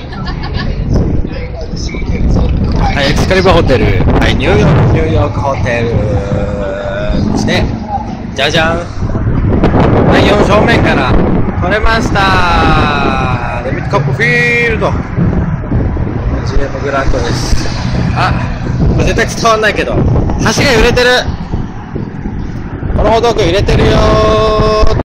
はい、エクスカリバーホテル。はい、ニューヨークホテルですね。じゃじゃん。はい、4正面から撮れました。デビッド・コップフィールド。GM グラントです。あ、これ絶対伝わんないけど、橋が揺れてる。この歩道橋揺れてるよー。